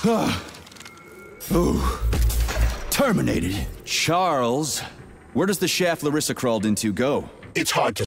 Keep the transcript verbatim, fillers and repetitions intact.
Ooh. Terminated. Charles, where does the shaft Larissa crawled into go? It's hard to